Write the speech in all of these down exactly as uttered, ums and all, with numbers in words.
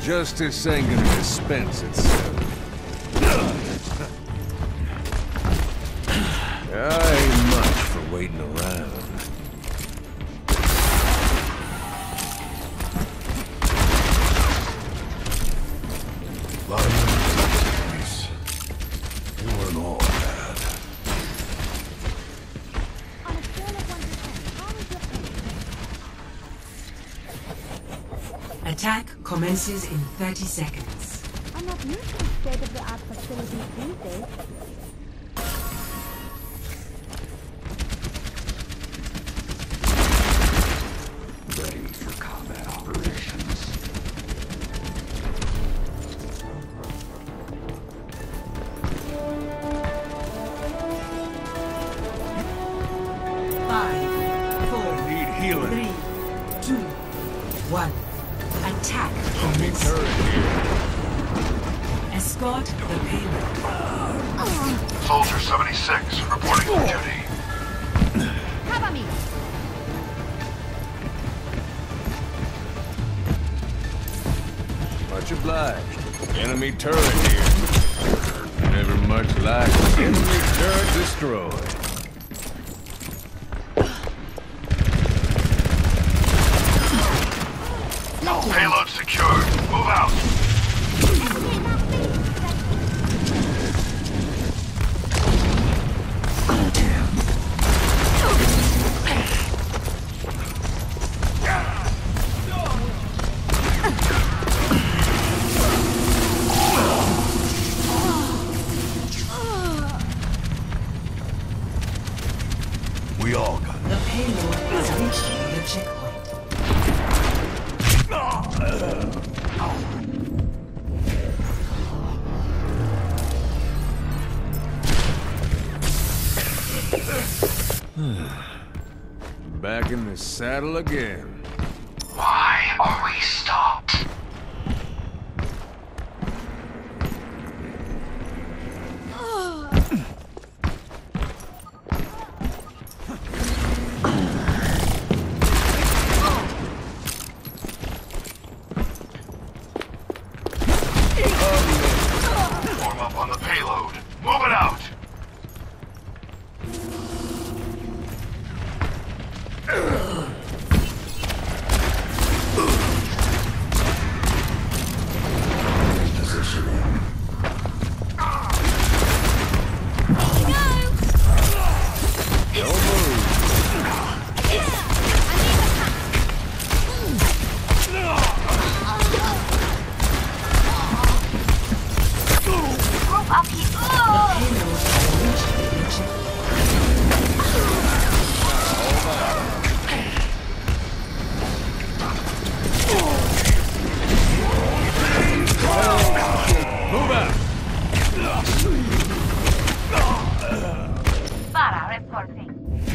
Justice ain't gonna dispense itself. I ain't much for waiting around. Life, you weren't all bad. On a scale of one to ten, how is your Attack commences in thirty seconds. I'm not used to state-of-the-art facilities these days. Ready for combat operations. Five, four, Need healing. three, two, one. Attack Enemy commences. turret here. Escort the payload. Soldier seventy-six, reporting for duty. Cover me! Much obliged. Enemy turret here. Never much like enemy turret destroyed. Payload secured. Move out. We all got The payload has reached the checkpoint. back in the saddle again. Why are we stopped? Form up on the payload. Move it out! Positioning. Don't move. Group up here. The payload has reached the checkpoint. Move out. Para reporting.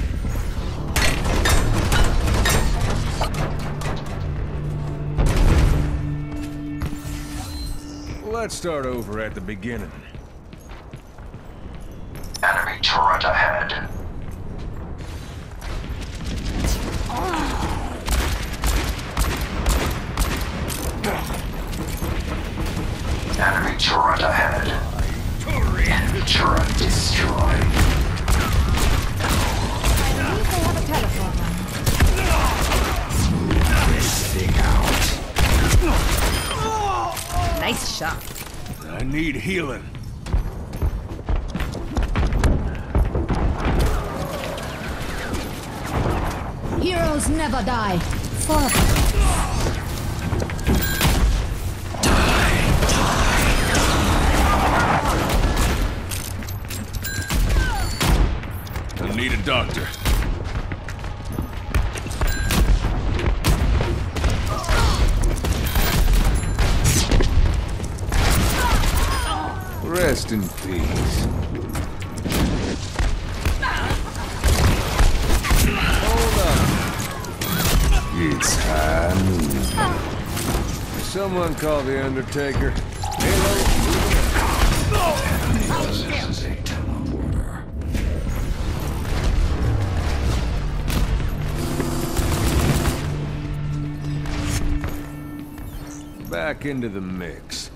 Let's start over at the beginning. Enemy turret ahead. Enemy turret ahead. Enemy turret destroyed. At least I have a teleporter. This thing out. Nice shot. I need healing. Heroes never die. Forever. I need a doctor. Rest in peace. Hold on. It's time. Someone call the Undertaker. This is a teleporter. Back Back into the mix.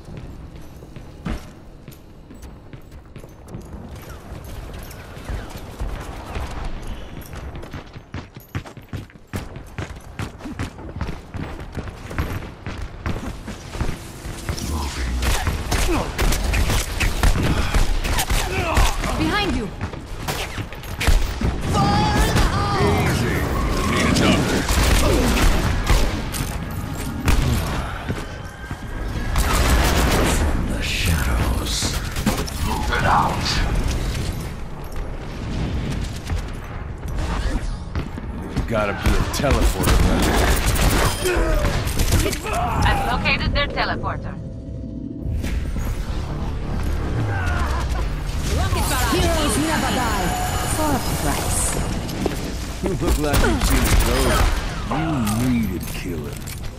Behind you! Easy. Need a doctor. From the shadows. Move it out. Gotta be a teleporter back I've located their teleporter. Heroes never die! For a price. there. You look like you've seen it go. You need a killer.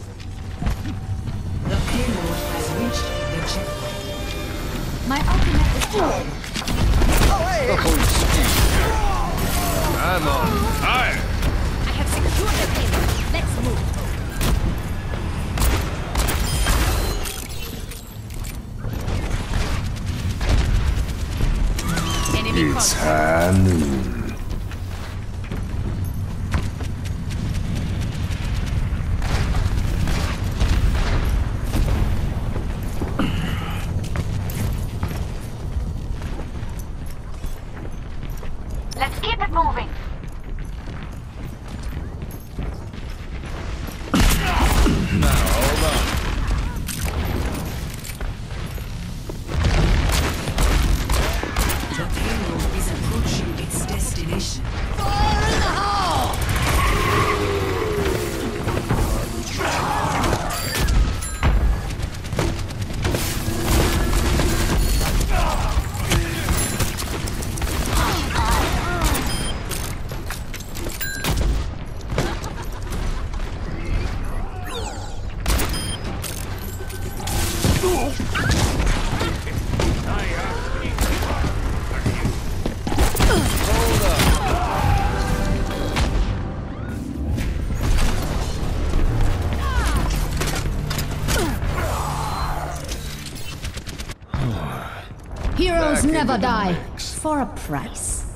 The payload has reached the checkpoint. My ultimate is charged. Oh, excuse me. I'm on fire. I have secured the payload. Let's move. Enemy It's contact. high noon. Let's keep it moving. Now, hold on. The payload is approaching its destination. Heroes Back never into the die. mix. For a price.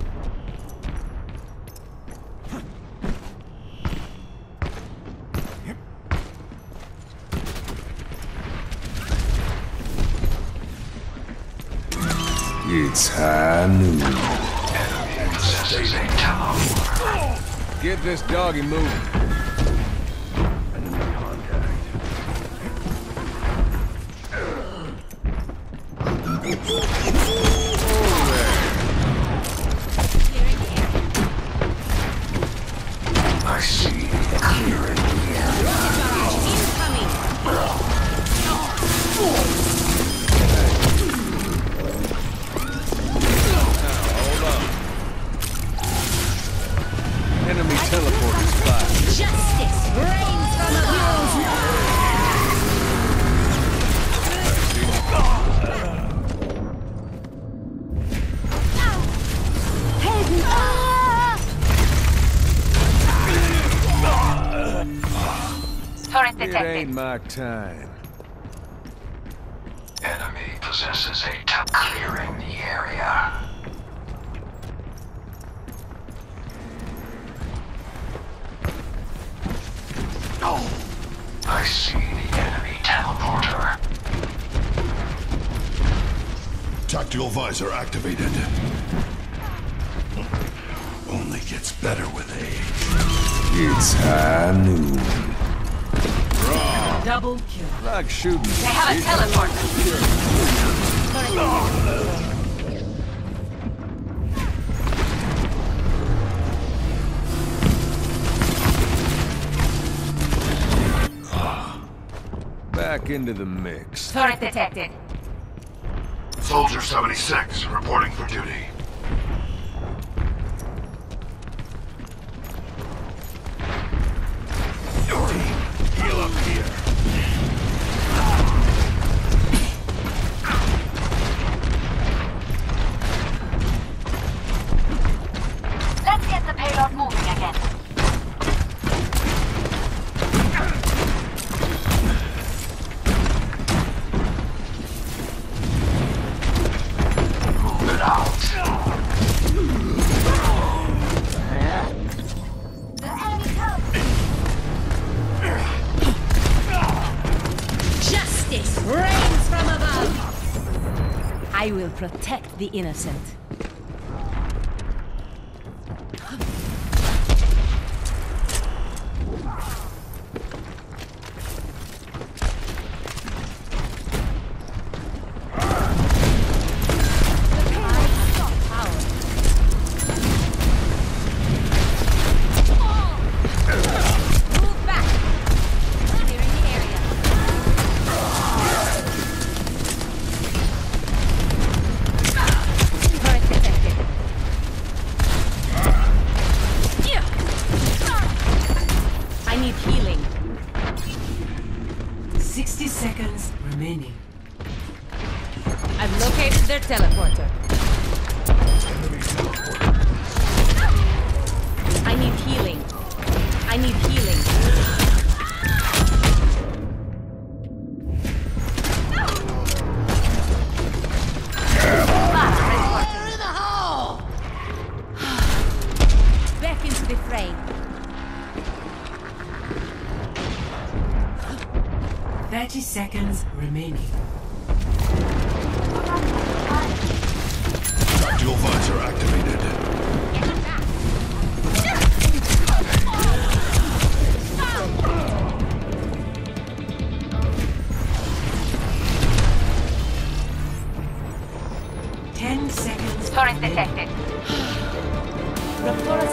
It's high noon. Possesses a teleporter. Get this doggy moving. I see clearing the area. Enemy teleporter spot. Justice reigns from above. Turret It detected. ain't my time. Enemy possesses a tel- clearing the area. I see the enemy teleporter. Tactical visor activated. Only gets better with age. It's high noon. Double kill. Like shooting. They have a teleporter. Back into the mix. Turret detected. Soldier seventy-six, reporting for duty. Your team, heal up here. Let's get the payload moving again. protect the innocent. sixty seconds remaining. I've located their teleporter. I need healing. I need healing. Fire in the hole! Back into the fray. thirty seconds remaining. Tactical visor activated. Ten seconds Turret remaining. detected. Raptor